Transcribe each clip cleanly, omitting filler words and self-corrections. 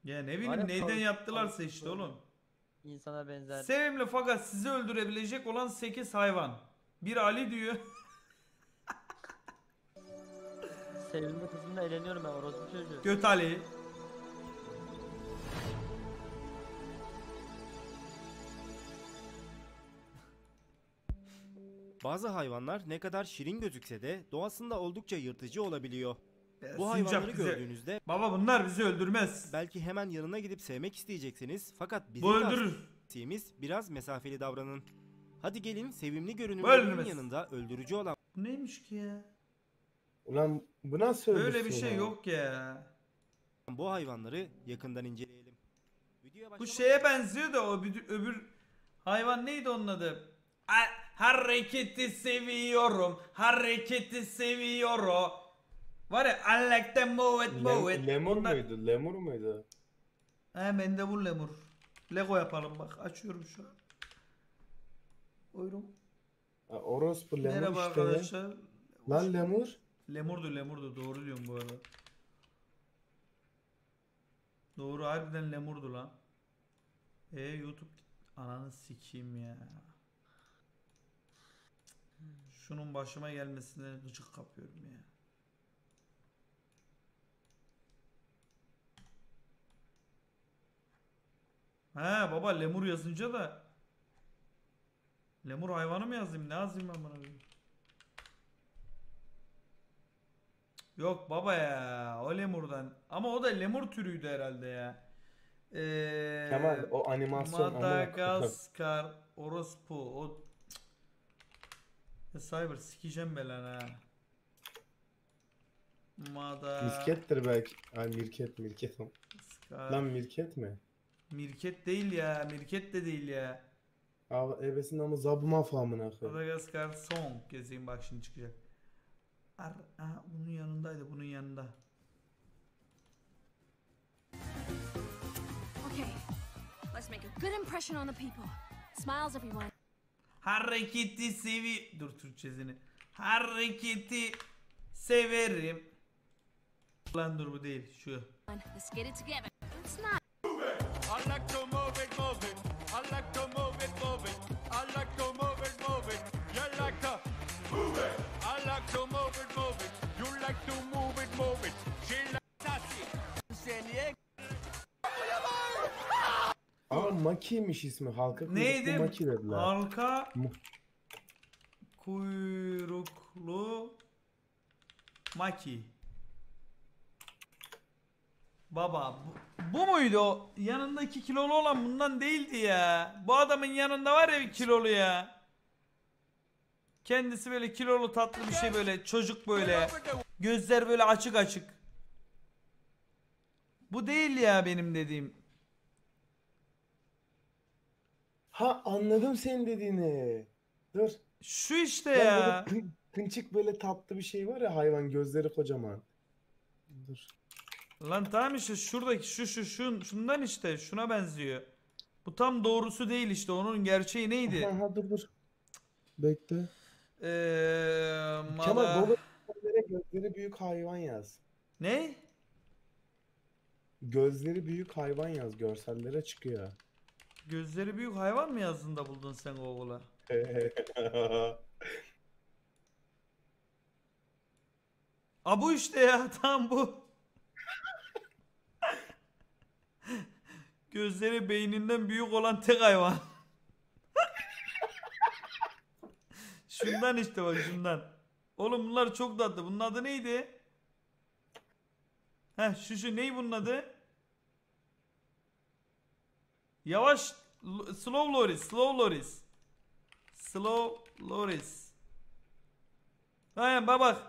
Ya ne Var bileyim ya neyden tavuk- yaptılarsa tavuk işte böyle oğlum. İnsana benzer. Sevimli fakat sizi öldürebilecek olan 8 hayvan. Bir Ali diyor. Sevimli kızımla eğleniyorum ben, orospu çocuğu. Göt Ali. Bazı hayvanlar ne kadar şirin gözükse de doğasında oldukça yırtıcı olabiliyor. Ya, Bu sincap hayvanları bizi- gördüğünüzde Baba bunlar bizi öldürmez. belki hemen yanına gidip sevmek isteyeceksiniz, fakat Bu bizim öldürür. tavsiyemiz biraz mesafeli davranın. Hadi gelin, sevimli Bu görünümlerinin öldürmez. yanında öldürücü olan Bu neymiş ki ya? Ulan bu nasıl Böyle bir öldürsün şey ya? yok ya. bu hayvanları yakından inceleyelim. Videoya Bu başlamadan şeye benziyor da o öbür hayvan neydi onun adı? Hareketi seviyorum. Hareketi seviyorum. Var ya I like to move it move it. Lemur Bunlar- muydu? Lemur muydu? He mendebur lemur. Lego yapalım bak açıyorum şu an. Buyurun. Ha, orospu lemur Merhaba işte. arkadaşlar. Lan lemur. Lemurdu doğru diyorum bu arada. Doğru harbiden lemurdu lan. YouTube ananı sikeyim ya. Şunun başıma gelmesine gıcık kapıyorum ya. He baba lemur yazınca da lemur hayvanı mı yazayım? Ne yazayım ben buna? Yok baba ya o lemurdan. Ama o da lemur türüydü herhalde ya. Kemal o animasyon amına koyayım. Madagaskar orospu o ya Cyber sikeceğim belanı ha. Miskettir belki. Ay mirket. Madagaskar. Lan mirket mi? Mirket değil ya. Mirket de değil ya. Abi ebesin ama zabıma famına koyayım. Madagaskar song gezeyim bak şimdi çıkacak. Aha, bunun yanındaydı bunun yanında. Okay, let's make a good impression on the people. Smiles, everyone. Hareketi dur Türkçesini. Hareketi severim. Lan dur bu değil şu. Let's get it together. It's not. I like to move it, move it. I like to move it, move it. I like to move it, move it. You like to move it. I like to move it, move it. You like to move it, move it. She like sassy. Seni Aa Maki'ymiş ismi. Halka kuyruklu Neydi? Maki dediler. Halka kuyruklu maki. Baba bu muydu o? Yanında 2 kilolu olan bundan değildi ya. Bu adamın yanında var ya bir kilolu ya. Kendisi böyle kilolu tatlı bir şey böyle çocuk böyle. Gözler böyle açık açık. Bu değil ya benim dediğim. Ha anladım senin dediğini. Dur. Şu işte Ya ya. böyle kınçık böyle tatlı bir şey var ya hayvan gözleri kocaman. Dur. Lan tamam işte şuradaki şundan işte şuna benziyor. Bu tam doğrusu değil işte onun gerçeği neydi? Ha dur. Bekle. Mala... Kemal dolu gözleri büyük hayvan yaz. Ne? Gözleri büyük hayvan yaz. Görsellere çıkıyor. Gözleri büyük hayvan mı yazdın da buldun sen Google'a? Bu işte ya tam bu. Gözleri beyninden büyük olan tek hayvan. Şundan işte bak şundan. Oğlum bunlar çok tatlı. Bunun adı neydi? Şu ney bunun adı? Yavaş Slow Loris. Aynen bak.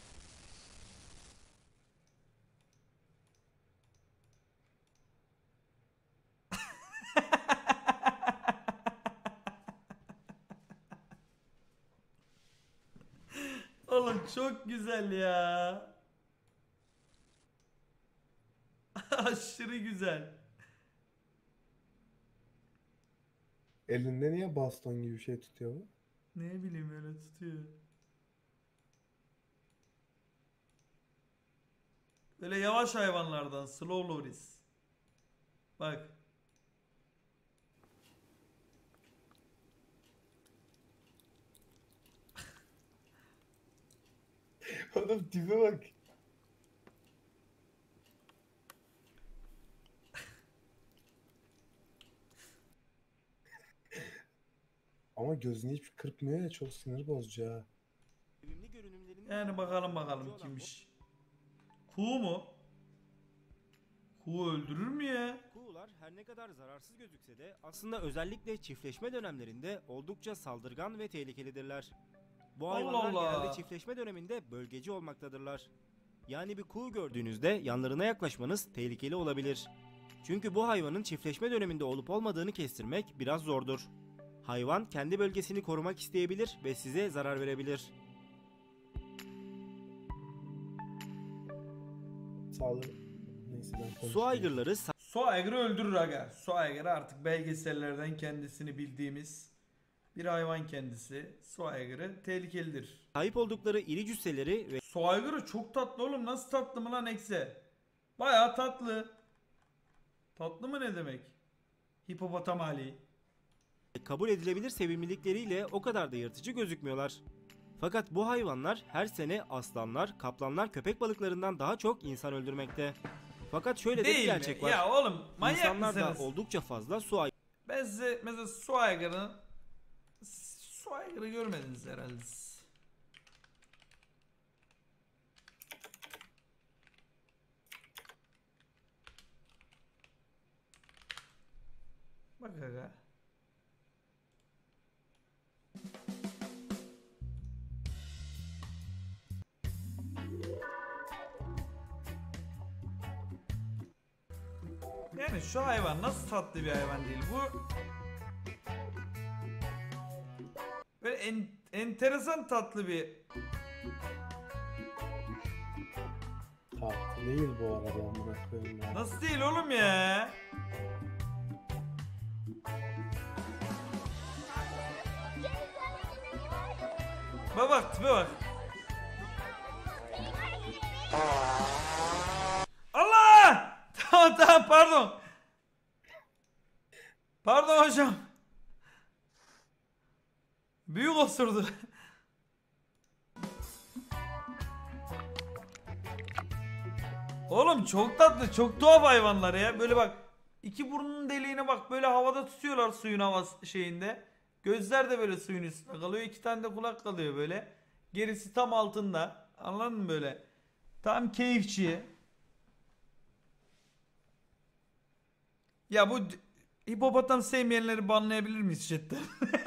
Oğlum çok güzel ya. Aşırı güzel. Elinde niye baston gibi bir şey tutuyor bu? Ne bileyim öyle tutuyor. Böyle yavaş hayvanlardan Slow Loris. Bak. Adam tipe bak. Ama gözünü hiç kırpmıyor ya, çok sinir bozucu ha. Sevimli görünümlerinin Yani bakalım kimmiş. Kuğu mu? Kuğu öldürür mü ya? Kuğular her ne kadar zararsız gözükse de aslında özellikle çiftleşme dönemlerinde oldukça saldırgan ve tehlikelidirler. Bu Allah hayvanlar Allah. genelde çiftleşme döneminde bölgeci olmaktadırlar. Yani bir kuğu gördüğünüzde yanlarına yaklaşmanız tehlikeli olabilir. Çünkü bu hayvanın çiftleşme döneminde olup olmadığını kestirmek biraz zordur. Hayvan kendi bölgesini korumak isteyebilir ve size zarar verebilir. Sağlığı. Neyse ben konuşmayayım. Su aygırları Su aygırı öldürür aga. Su aygırı artık belgesellerden kendisini bildiğimiz bir hayvan kendisi. Su aygırı tehlikelidir. sahip oldukları iri cüsseleri ve Su aygırı çok tatlı oğlum. Nasıl tatlı mı lan ekse? Bayağı tatlı. Tatlı mı ne demek? Hipopotam hali. kabul edilebilir sevimlilikleriyle o kadar da yırtıcı gözükmüyorlar. Fakat bu hayvanlar her sene aslanlar, kaplanlar, köpek balıklarından daha çok insan öldürmekte. Fakat şöyle de bir Değil mi? gerçek var. Ya oğlum manyak İnsanlar da mısınız? oldukça fazla su Ben size mesela su aygırı görmediniz herhalde. Bak aga. Yani şu hayvan nasıl tatlı bir hayvan değil bu. Böyle enteresan tatlı bir. Tatlı değil bu arada, amına koyayım ya. Nasıl değil oğlum ya? Bak tipe bak. Allah! Tamam pardon. Pardon hocam. Büyük osurdu. Oğlum çok tatlı, çok tuhaf hayvanlar ya. Böyle bak, iki burnunun deliğine bak, böyle havada tutuyorlar suyun havası şeyinde. Gözler de böyle suyun üstünde kalıyor. İki tane de kulak kalıyor böyle. Gerisi tam altında. Anladın mı böyle? Tam keyifçi. Ya bu hipopotam sevmeyenleri banlayabilir miyiz chatten?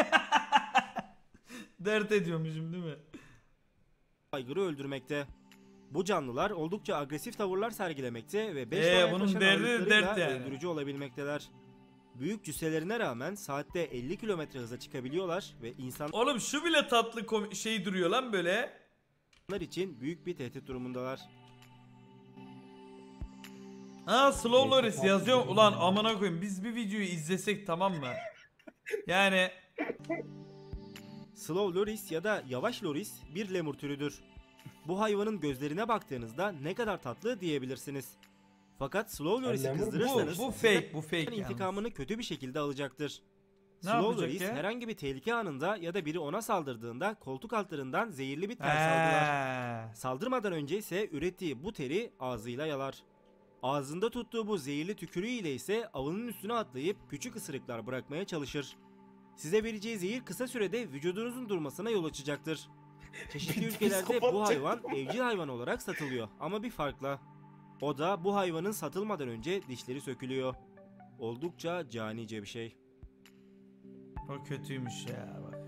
Dert ediyormuşum değil mi? aygırı öldürmekte. Bu canlılar oldukça agresif tavırlar sergilemekte ve 5 bunun yaklaşan derdi ağırlıklarıyla dert yani. öldürücü olabilmekteler. Büyük cüsselerine rağmen saatte 50 km hıza çıkabiliyorlar ve insanlar Oğlum şu bile tatlı şey duruyor lan böyle. için büyük bir tehdit durumundalar. Ha Slow Loris yazıyor. Ulan amına koyayım, biz bir videoyu izlesek tamam mı? Yani Slow loris ya da yavaş loris bir lemur türüdür. Bu hayvanın gözlerine baktığınızda ne kadar tatlı diyebilirsiniz. Fakat slow loris'i lemur mu? kızdırırsanız bu fake, bu fake sizden yalnız. intikamını kötü bir şekilde alacaktır. Ne Slow yapacak loris ya? herhangi bir tehlike anında ya da biri ona saldırdığında koltuk altlarından zehirli bir ter salgılar. Saldırmadan önce ise ürettiği bu teri ağzıyla yalar. Ağzında tuttuğu bu zehirli tükürüğüyle ise avının üstüne atlayıp küçük ısırıklar bırakmaya çalışır. Size vereceği zehir kısa sürede vücudunuzun durmasına yol açacaktır. Çeşitli ülkelerde bu hayvan evcil hayvan olarak satılıyor ama bir farkla. O da bu hayvanın satılmadan önce dişleri sökülüyor. Oldukça canice bir şey. O kötüymüş ya bak.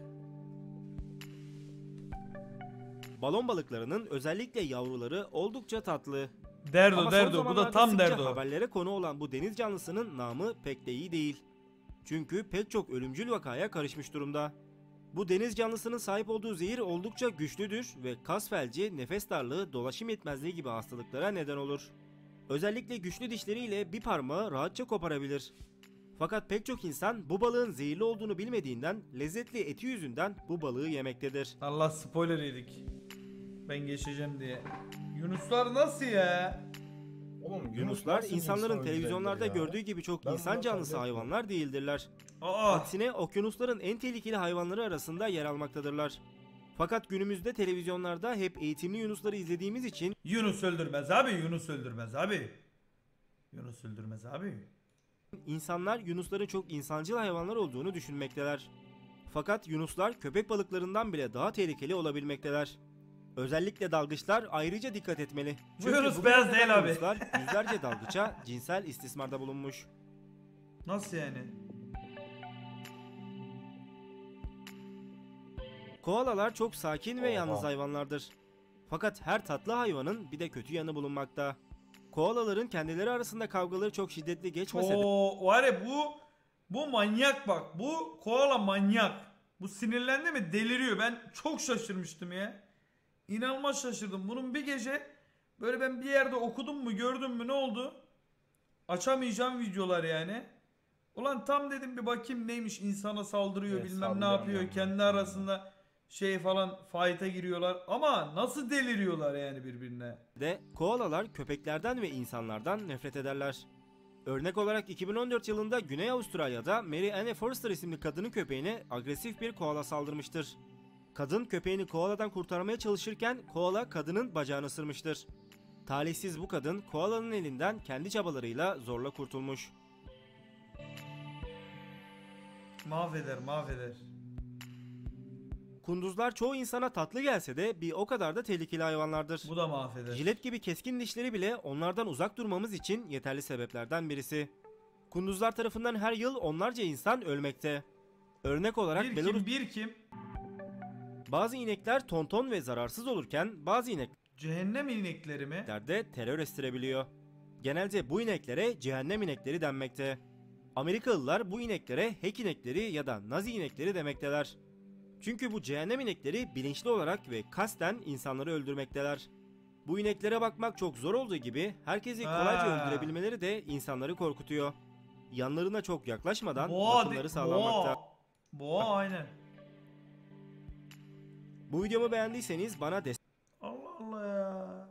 Balon balıklarının özellikle yavruları oldukça tatlı. Derdo Ama son derdo bu da zamanlarda tam sıkça derdo. haberlere konu olan bu deniz canlısının namı pek de iyi değil. Çünkü pek çok ölümcül vakaya karışmış durumda. Bu deniz canlısının sahip olduğu zehir oldukça güçlüdür ve kas felci, nefes darlığı, dolaşım yetmezliği gibi hastalıklara neden olur. Özellikle güçlü dişleriyle bir parmağı rahatça koparabilir. Fakat pek çok insan bu balığın zehirli olduğunu bilmediğinden lezzetli eti yüzünden bu balığı yemektedir. Allah spoiler yedik. Ben geçeceğim diye. Yunuslar nasıl ya? Oğlum, Yunuslar nasıl insanların insan televizyonlarda öldürebilir ya? gördüğü gibi çok Ben insan buna canlısı kabul etmiyorum. hayvanlar değildirler. Aa, Aksine okyanusların en tehlikeli hayvanları arasında yer almaktadırlar. Fakat günümüzde televizyonlarda hep eğitimli yunusları izlediğimiz için Yunus öldürmez abi, Yunus öldürmez abi. Yunus öldürmez abi. insanlar yunusların çok insancıl hayvanlar olduğunu düşünmekteler. Fakat yunuslar köpek balıklarından bile daha tehlikeli olabilmekteler. Özellikle dalgıçlar ayrıca dikkat etmeli. Bu Yunus bugüne beyaz kadar değil abi. Yunuslar yüzlerce dalgıça cinsel istismarda bulunmuş. Nasıl yani? Koalalar çok sakin ve Oha. yalnız hayvanlardır. Fakat her tatlı hayvanın bir de kötü yanı bulunmakta. Koalaların kendileri arasında kavgaları çok şiddetli geçmese de Oo, var ya bu manyak bak. Bu koala manyak. Bu sinirlendi mi deliriyor. Ben çok şaşırmıştım ya. İnanılmaz şaşırdım. Bunun bir gece böyle ben bir yerde okudum mu gördüm mü ne oldu? Açamayacağım videolar yani. Ulan tam dedim bir bakayım neymiş, insana saldırıyor Evet, bilmem ne saldırgan yapıyor. yani. Kendi arasında şey falan fight'a giriyorlar. Ama nasıl deliriyorlar yani birbirine. koalalar köpeklerden ve insanlardan nefret ederler. Örnek olarak 2014 yılında Güney Avustralya'da Mary Anne Forster isimli kadının köpeğine agresif bir koala saldırmıştır. Kadın köpeğini koaladan kurtarmaya çalışırken koala kadının bacağını ısırmıştır. Talihsiz bu kadın koalanın elinden kendi çabalarıyla zorla kurtulmuş. Mahveder mahveder. Kunduzlar çoğu insana tatlı gelse de bir o kadar da tehlikeli hayvanlardır. Bu da mahveder. Jilet gibi keskin dişleri bile onlardan uzak durmamız için yeterli sebeplerden birisi. Kunduzlar tarafından her yıl onlarca insan ölmekte. Örnek olarak Bir Belarus kim bir kim? bazı inekler tonton ve zararsız olurken bazı Cehennem inekleri mi? inekler de terör estirebiliyor. Genelde bu ineklere cehennem inekleri denmekte. Amerikalılar bu ineklere hek inekleri ya da nazi inekleri demekteler. Çünkü bu cehennem inekleri bilinçli olarak ve kasten insanları öldürmekteler. Bu ineklere bakmak çok zor olduğu gibi herkesi kolayca Ha. öldürebilmeleri de insanları korkutuyor. Yanlarına çok yaklaşmadan Boğa, bakımları sağlanmakta. Boğa aynen. Bu videomu beğendiyseniz bana Allah Allah ya.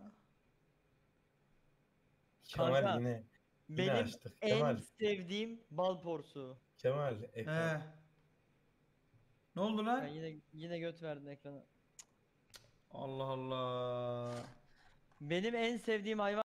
Kemal Kanka, yine Benim açtık. en Kemal, sevdiğim bal porsuğu. Kemal ekran. He. Ne oldu lan? Ya yine göt verdin ekrana. Allah Allah. Benim en sevdiğim hayvan